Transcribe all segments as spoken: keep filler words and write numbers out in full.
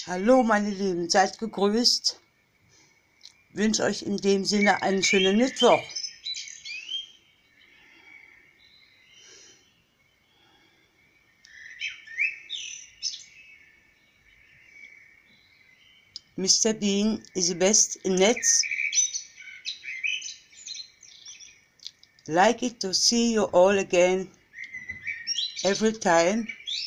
Hallo meine Lieben, seid gegrüßt. Ich wünsche euch in dem Sinne einen schönen Mittwoch. Mister Bean is the best in Netz. Like it to see you all again every time.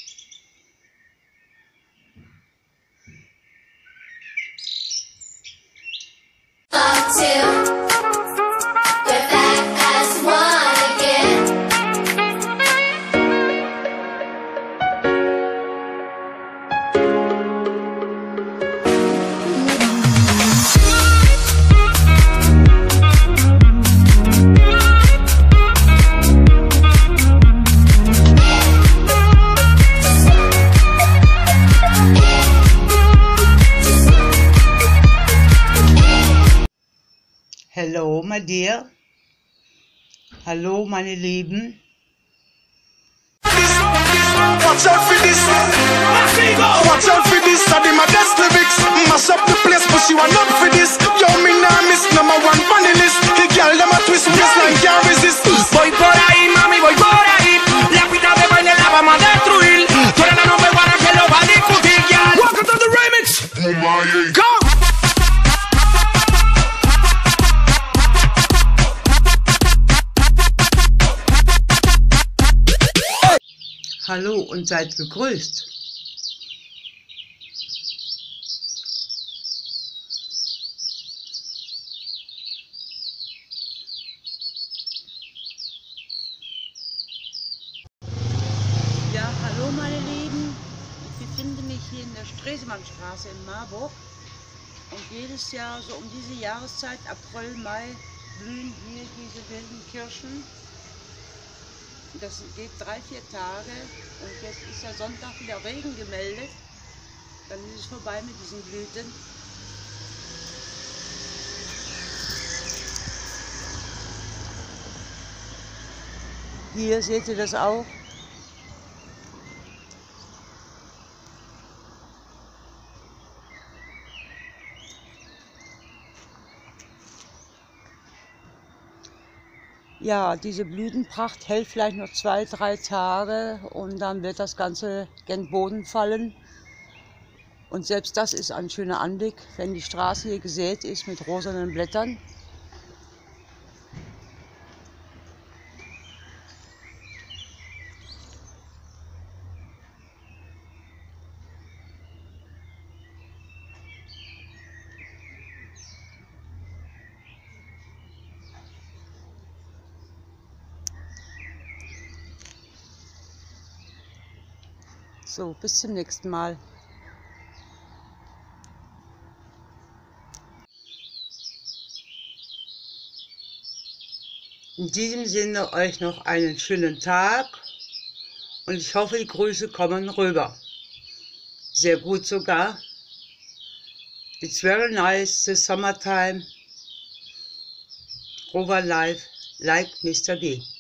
Hello, my dear. Hallo, meine Lieben. Watch out for this. Watch out for this. I did my best lyrics. Mash up the place, but she want up for this. Yo, me nah miss number one funny list. The girl them a twist waistline can't resist. Voy por ahí, mami, voy por ahí. La pista de baile la vamos a destruir. Tú eres la number one que lo va a discutir, girl. Welcome to the remix. Go. Hallo und seid gegrüßt. Ja, hallo meine Lieben. Ich befinde mich hier in der Stresemannstraße in Marburg. Und jedes Jahr, so um diese Jahreszeit, April, Mai, blühen hier diese wilden Kirschen. Das geht drei, vier Tage und jetzt ist ja Sonntag wieder Regen gemeldet. Dann ist es vorbei mit diesen Blüten. Hier seht ihr das auch. Ja, diese Blütenpracht hält vielleicht noch zwei, drei Tage und dann wird das Ganze gen Boden fallen. Und selbst das ist ein schöner Anblick, wenn die Straße hier gesät ist mit rosanen Blättern. So, bis zum nächsten Mal. In diesem Sinne euch noch einen schönen Tag und ich hoffe, die Grüße kommen rüber. Sehr gut sogar. It's very nice, the summertime. Over life, like Mister B.